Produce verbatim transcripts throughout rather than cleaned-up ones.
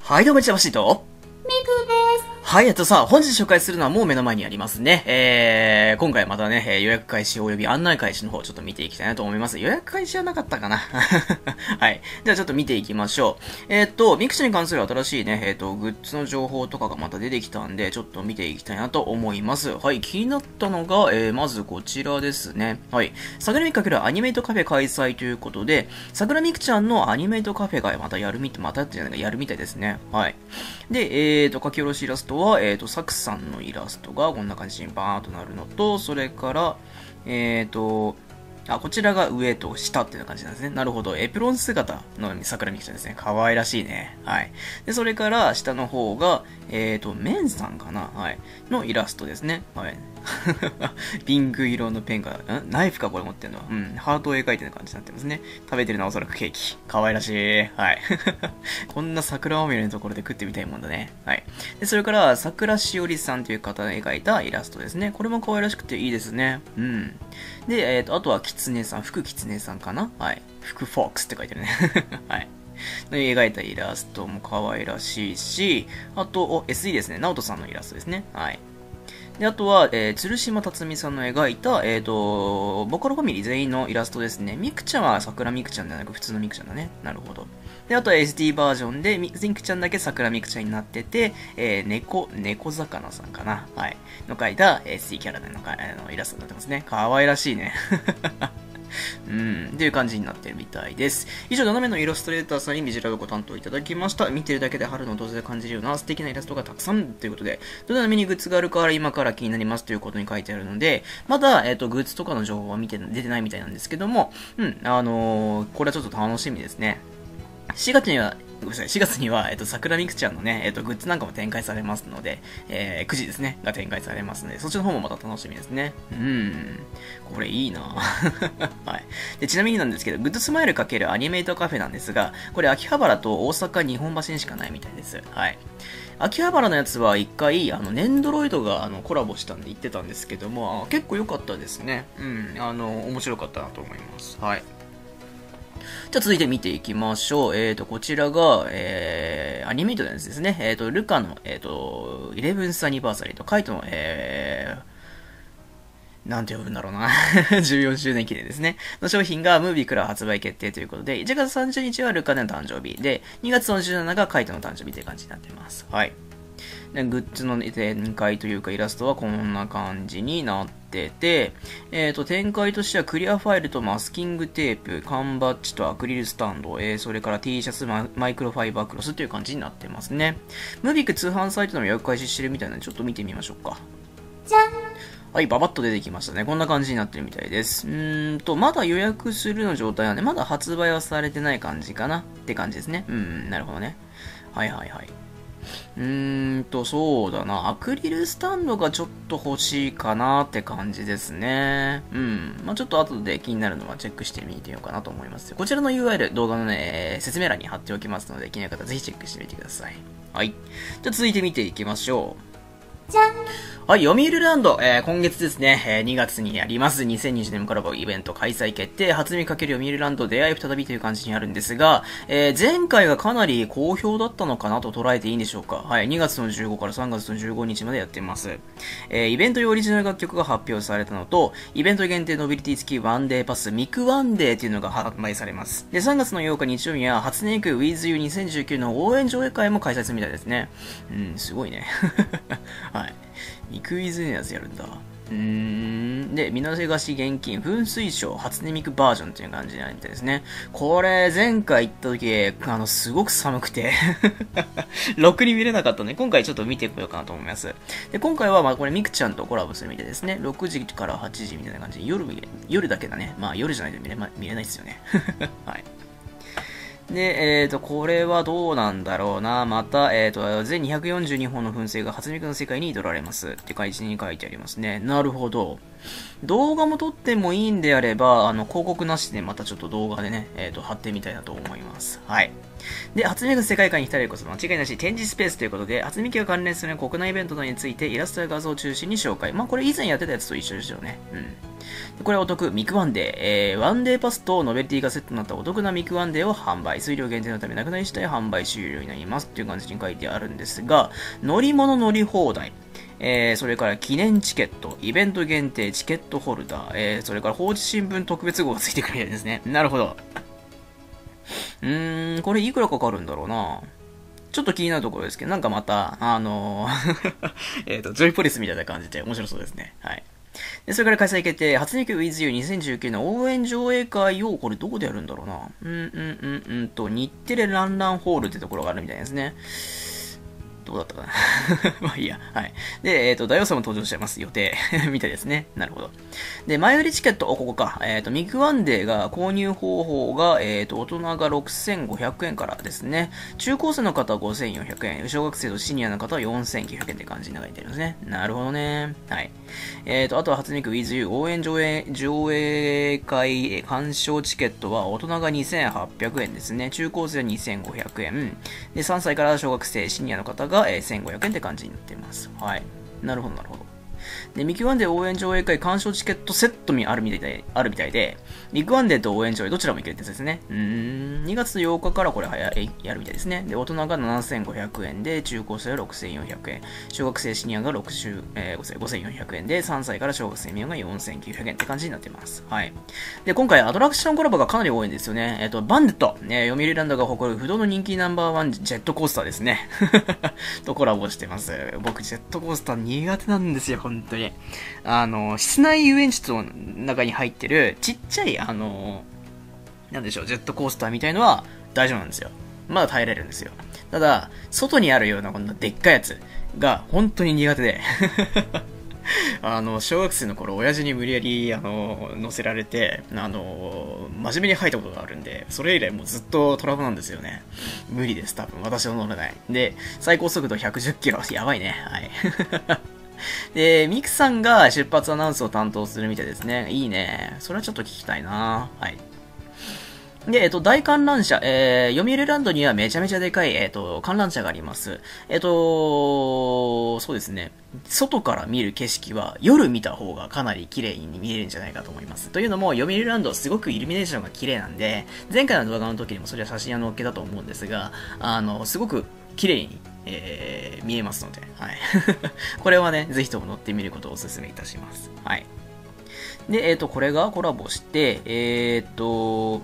はい、どうも、ちばしと。 ミクです。 はい、えっとさ、本日紹介するのはもう目の前にありますね。えー、今回またね、えー予約開始及び案内開始の方ちょっと見ていきたいなと思います。予約開始はなかったかなはい。ではちょっと見ていきましょう。えーっと、ミクチャに関する新しいね、えーっと、グッズの情報とかがまた出てきたんで、ちょっと見ていきたいなと思います。はい、気になったのが、えー、まずこちらですね。はい。桜ミク×アニメイトカフェ開催ということで、桜ミクちゃんのアニメイトカフェがまたやるみ、またってじゃないか、やるみたいですね。はい。で、えーと、書き下ろしイラストは、えーと、サクさんのイラストがこんな感じにバーンとなるのと、それから、えーと、あ、こちらが上と下っていう感じなんですね。なるほど。エプロン姿の桜みきちゃんですね。可愛らしいね。はい。で、それから下の方が、えーと、メンさんかなはい。のイラストですね。はい。ピンク色のペンが、んナイフかこれ持ってんのは。うん。ハートを描いてる感じになってますね。食べてるのはおそらくケーキ。可愛らしい。はい。こんな桜まみれのところで食ってみたいもんだね。はい。で、それから、桜しおりさんという方が描いたイラストですね。これも可愛らしくていいですね。うん。で、えっと、あとは、キツネさん、福キツネさんかなはい。福フォックスって書いてるね。はい。で、描いたイラストも可愛らしいし、あと、お、エスイー ですね。ナオトさんのイラストですね。はい。で、あとは、えー、鶴島辰巳さんの描いた、えっ、ー、と、ボカロファミリー全員のイラストですね。ミクちゃんは桜ミクちゃんではなく普通のミクちゃんだね。なるほど。で、あとは エスディー バージョンで、ミクちゃんだけ桜ミクちゃんになってて、えー、猫、猫魚さんかなはい。の描いた エスディー キャラでのあのイラストになってますね。可愛らしいね。うん、っていう感じになってるみたいです。以上、ななめのイラストレーターさんにビジュアルをご担当いただきました。見てるだけで春の訪れを感じるような素敵なイラストがたくさんということで、どんな目にグッズがあるか今から気になりますということに書いてあるので、まだ、えっと、グッズとかの情報は見て、出てないみたいなんですけども、うん、あのー、これはちょっと楽しみですね。しがつには、ごめんなさい、しがつには、えっと、桜ミクちゃんのね、えっと、グッズなんかも展開されますので、えー、くじですね、が展開されますので、そっちの方もまた楽しみですね。うん。これいいなはい。で、ちなみになんですけど、グッドスマイル×アニメイトカフェなんですが、これ秋葉原と大阪日本橋にしかないみたいです。はい。秋葉原のやつは一回、あの、ネンドロイドがあのコラボしたんで言ってたんですけども、結構良かったですね。うん。あの、面白かったなと思います。はい。じゃあ続いて見ていきましょう。えっ、ー、と、こちらが、えー、アニメイトのやつですね。えっ、ー、と、ルカの、えっ、ー、と、イレブンスアニバーサリーとカイトの、えー、なんて呼ぶんだろうな。じゅうよんしゅうねん記念ですね。の商品がムービーから発売決定ということで、いちがつさんじゅうにちはルカの誕生日で、にがつのじゅうしちにちがカイトの誕生日という感じになってます。はい。でグッズの展開というかイラストはこんな感じになってて、えっ、ー、と、展開としてはクリアファイルとマスキングテープ、缶バッジとアクリルスタンド、えー、それから T シャツ、マイクロファイバークロスという感じになってますね。ムービック通販サイトでも予約開始してるみたいなのでちょっと見てみましょうか。 じゃん。 はい、ババッと出てきましたね。こんな感じになってるみたいです。うーんと、まだ予約するの状態なんで、まだ発売はされてない感じかなって感じですね。うん、なるほどね。はいはいはい。うーんと、そうだな。アクリルスタンドがちょっと欲しいかなって感じですね。うん。まあ、ちょっと後で気になるのはチェックしてみてみようかなと思います。こちらの ユーアール、動画のね、説明欄に貼っておきますので、気になる方はぜひチェックしてみてください。はい。じゃあ続いて見ていきましょう。じゃん。 はい、読売ランド、えー、今月ですね、えー、にがつにあります、にせんにじゅうねんコラボイベント開催決定、初見かける読売ランド出会い再びという感じにあるんですが、えー、前回がかなり好評だったのかなと捉えていいんでしょうか。はい、にがつのじゅうごからさんがつのじゅうごにちまでやってます。えー、イベント用オリジナル楽曲が発表されたのと、イベント限定ノビリティ付きワンデーパス、ミクワンデーっていうのが発売されます。で、さんがつのようか日曜日には、初音ミク ウィズユーにせんじゅうきゅう の応援上映会も開催するみたいですね。うん、すごいね。はい。ミクイズのやつやるんだ。うーん。で、みなせがし現金、噴水賞、初音ミクバージョンっていう感じになってですね。これ、前回行った時、あの、すごく寒くて、ろくに見れなかったので、今回ちょっと見てこようかなと思います。で、今回は、まあ、これ、ミクちゃんとコラボするみたいですね。ろくじからはちじみたいな感じで、夜、夜だけだね。まあ、夜じゃないと見れ、ま、見れないですよね。はい。で、えっ、ー、と、これはどうなんだろうな。また、えっ、ー、と、全にひゃくよんじゅうにほんの噴水が初見の世界に挑られます。って感じに書いてありますね。なるほど。動画も撮ってもいいんであれば、あの、広告なしでまたちょっと動画でね、えっ、ー、と、貼ってみたいなと思います。はい。で、初見の世界観に浸れるこそ間違いなし展示スペースということで、初見家が関連する国内イベントなどについてイラストや画像を中心に紹介。まあ、これ以前やってたやつと一緒ですよね。うん。 これはお得、ミクワンデー。えー、ワンデーパスとノベルティがセットになったお得なミクワンデーを販売。数量限定のためなくなり次第販売終了になります。っていう感じに書いてあるんですが、乗り物乗り放題。えー、それから記念チケット、イベント限定チケットホルダー、えー、それから放置新聞特別号がついてくるみたいですね。なるほど。うーん、これいくらかかるんだろうな。ちょっと気になるところですけど、なんかまた、あのー、えっと、ジョイポリスみたいな感じで面白そうですね。はい。で、それから開催決定、初音ミク ウィズユーにせんじゅうきゅう の応援上映会を、これどこでやるんだろうな。うんうんうんうんと、日テレランランホールってところがあるみたいですね。どうだったかなまあいいや。はい。で、えっ、ー、と、大王さんも登場しちゃいます。予定。みたいですね。なるほど。で、前売りチケット、お、ここか。えっ、ー、と、ミクワンデーが、購入方法が、えっ、ー、と、大人がろくせんごひゃくえんからですね。中高生の方はごせんよんひゃくえん。小学生とシニアの方はよんせんきゅうひゃくえんって感じになってるんですね。なるほどね。はい。えっ、と、あとは初音ミク ウィズユー 応援上映、上映会鑑賞チケットは、大人がにせんはっぴゃくえんですね。中高生はにせんごひゃくえん。で、さんさいから小学生、シニアの方が、えー、せんごひゃくえんって感じになっています。はい。なるほど、なるほど。で、ミクワンデー応援上映会鑑賞チケットセットにあるみたいで、あるみたいで、ミクワンデーと応援上映どちらもいけるってやつですね。うーん、にがつようかからこれはややるみたいですね。で、大人がななせんごひゃくえんで、中高生はろくせんよんひゃくえん、小学生シニアがろくじゅう、えー、ごせんよんひゃくえんで、さんさいから小学生未満がよんせんきゅうひゃくえんって感じになっています。はい。で、今回アトラクションコラボがかなり多いんですよね。えっと、バンデット、ね、読売ランドが誇る不動の人気ナンバーワンジェットコースターですね。とコラボしてます。僕、ジェットコースター苦手なんですよ、本当に。あの、室内遊園地の中に入ってるちっちゃい、あの、なんでしょう、ジェットコースターみたいのは大丈夫なんですよ。まだ耐えられるんですよ。ただ、外にあるようなこんなでっかいやつが本当に苦手で。あの、小学生の頃、親父に無理やり、あの、乗せられて、あの、真面目に吐いたことがあるんで、それ以来もうずっとトラウマなんですよね。無理です、多分。私は乗れない。で、最高速度ひゃくじゅっキロ。やばいね。はい。で、ミクさんが出発アナウンスを担当するみたいですね。いいね。それはちょっと聞きたいな。はい。で、えっと、大観覧車、えー、読売ランドにはめちゃめちゃでかい、えっと、観覧車があります。えっと、そうですね。外から見る景色は夜見た方がかなり綺麗に見えるんじゃないかと思います。というのも、読売ランドすごくイルミネーションが綺麗なんで、前回の動画の時にもそれは写真を載っけたと思うんですが、あの、すごく綺麗に、えー、見えますので、はい。これはね、ぜひとも乗ってみることをお勧めいたします。はい。で、えっと、これがコラボして、えっと、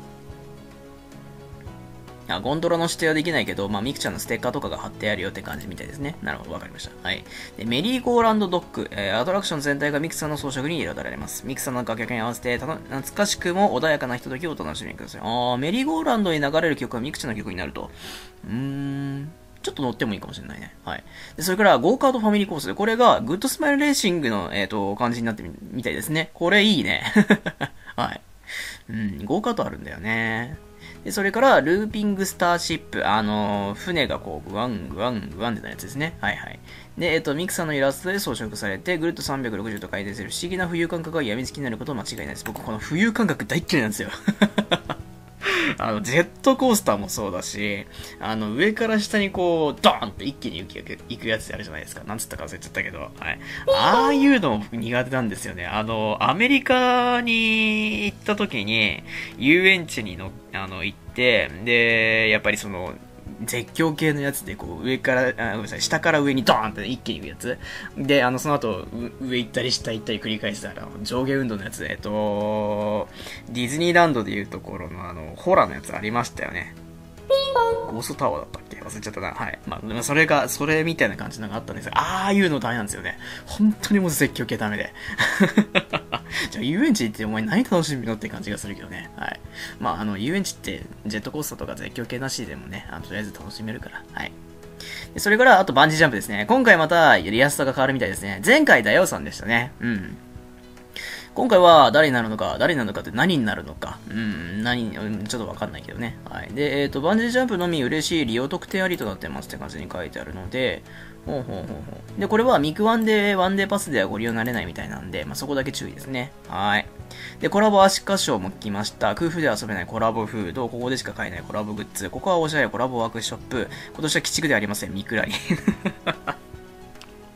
あ、ゴンドラの指定はできないけど、まあ、ミクちゃんのステッカーとかが貼ってあるよって感じみたいですね。なるほど、わかりました。はい。で、メリーゴーランドドッグ、えー、アトラクション全体がミクさんの装飾に彩られます。ミクさんの楽曲に合わせて、たの懐かしくも穏やかなひとときをお楽しみください。あー、メリーゴーランドに流れる曲はミクちゃんの曲になると。うーん。ちょっと乗ってもいいかもしれないね。はい。で、それから、ゴーカートファミリーコースで、これが、グッドスマイルレーシングの、えっと、感じになってみ、みたいですね。これいいね。はい。うん、ゴーカートあるんだよね。で、それから、ルーピングスターシップ。あのー、船がこう、グワン、グワン、グワンってなやつですね。はいはい。で、えっと、ミクさんのイラストで装飾されて、ぐるっとさんびゃくろくじゅうと回転する不思議な浮遊感覚が病みつきになることは間違いないです。僕、この浮遊感覚大っ嫌いなんですよ。あの、ジェットコースターもそうだし、あの、上から下にこう、ドーンって一気に行くやつあるじゃないですか。なんつったか忘れちゃったけど、はい。ああいうのも苦手なんですよね。あの、アメリカに行った時に、遊園地にの、あの、行って、で、やっぱりその、絶叫系のやつで、こう、上から、あ、ごめんなさい、下から上にドーンって一気に行くやつ。で、あの、その後、上行ったり下行ったり繰り返したら、上下運動のやつ、えっと、ディズニーランドでいうところの、あの、ホラーのやつありましたよね。ゴーストタワーだったっけ忘れちゃったな。はい。まあ、それが、それみたいな感じのがあったんですが、ああいうのダメなんですよね。本当にもう絶叫系ダメで。じゃあ遊園地行ってお前何楽しみのって感じがするけどね。はい。まあ、あの、遊園地ってジェットコースターとか絶叫系なしでもね、あのとりあえず楽しめるから。はい。でそれから、あとバンジージャンプですね。今回また、リアスタが変わるみたいですね。前回、ダヨウさんでしたね。うん。今回は誰になるのか、誰になるのかって何になるのか。うん、何、うん、ちょっとわかんないけどね。はい。で、えっと、バンジージャンプのみ嬉しい利用特典ありとなってますって感じに書いてあるので、ほうほうほうほう。で、これはミクワンで、ワンデーパスではご利用になれないみたいなんで、まあ、そこだけ注意ですね。はい。で、コラボアシカショーも来ました。空腹で遊べないコラボフード、ここでしか買えないコラボグッズ、ここはおしゃれコラボワークショップ、今年は鬼畜ではありません、ミクラリ。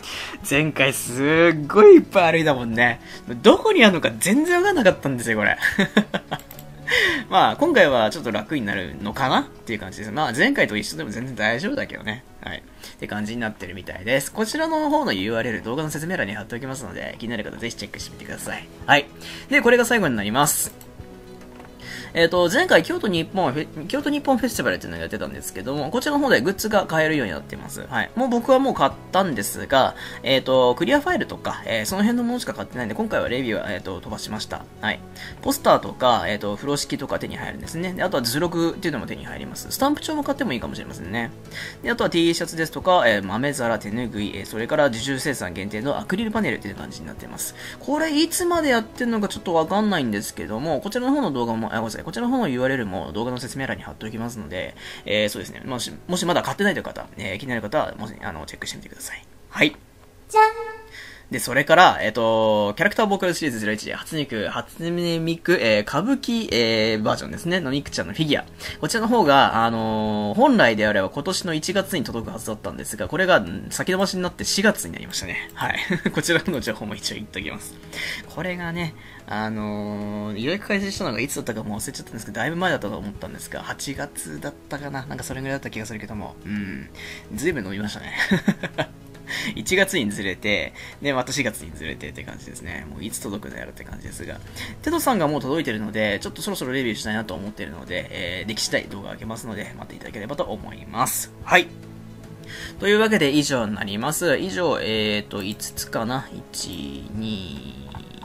前回すっごいいっぱい歩いたもんね。どこにあるのか全然わかんなかったんですよ、これ。まあ、今回はちょっと楽になるのかなっていう感じです。まあ、前回と一緒でも全然大丈夫だけどね。はい。って感じになってるみたいです。こちらの方の ユーアールエル、動画の説明欄に貼っておきますので、気になる方ぜひチェックしてみてください。はい。で、これが最後になります。えっと、前回京都日本、京都日本フェスティバルっていうのをやってたんですけども、こちらの方でグッズが買えるようになっています。はい。もう僕はもう買ったんですが、えっと、クリアファイルとか、えー、その辺のものしか買ってないんで、今回はレビューは、えっと、飛ばしました。はい。ポスターとか、えっと、風呂敷とか手に入るんですね。で、あとは図録っていうのも手に入ります。スタンプ帳も買ってもいいかもしれませんね。で、あとは T シャツですとか、えー、豆皿、手ぬぐい、えー、それから受注生産限定のアクリルパネルっていう感じになっています。これ、いつまでやってるのかちょっとわかんないんですけども、こちらの方の動画も、あ、ごめんなさい、こちらの方の ユーアールエルも動画の説明欄に貼っておきますので、えー、そうですね。もし、もしまだ買ってないという方、えー、気になる方は、もし、あの、チェックしてみてください。はい。 じゃん。 で、それから、えっ、ー、と、キャラクターボーカルシリーズゼロいちで、初肉、初音ミク、えー、歌舞伎、えー、バージョンですね、のミクちゃんのフィギュア。こちらの方が、あのー、本来であれば今年のいちがつに届くはずだったんですが、これが先延ばしになってしがつになりましたね。はい。こちらの情報も一応言っておきます。これがね、あのー、予約開始したのがいつだったかもう忘れちゃったんですけど、だいぶ前だったと思ったんですが、はちがつだったかな、なんかそれぐらいだった気がするけども、うん、ずいぶん伸びましたね。いちがつにずれて、で、またしがつにずれてって感じですね。もういつ届くのやろって感じですが。テトさんがもう届いてるので、ちょっとそろそろレビューしたいなと思っているので、えー、でき次第動画を上げますので、待っていただければと思います。はい。というわけで以上になります。以上、えーと、いつつかな ?いち、に、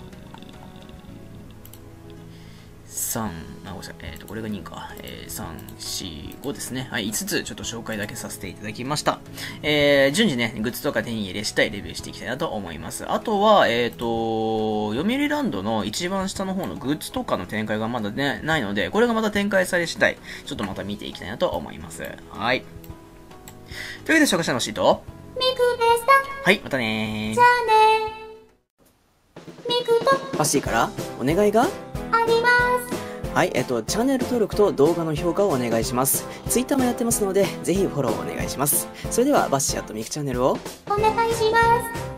さん、あ、ごめんなさい。えっ、ー、と、これがにか。えー、さん、よん、ごですね。はい、いつつちょっと紹介だけさせていただきました。えー、順次ね、グッズとか手に入れしたいレビューしていきたいなと思います。あとは、えっ、ー、と、読売ランドの一番下の方のグッズとかの展開がまだね、ないので、これがまた展開され次第、ちょっとまた見ていきたいなと思います。はい。というわけで、紹介したのシート。 ミクでした。 はい、またねー。 じゃあねー。ミクとファッシーからお願いがあります。 はい、えっと、チャンネル登録と動画の評価をお願いします。ツイッターもやってますので、ぜひフォローお願いします。それでは、バッシーとミクチャンネルをお願いします。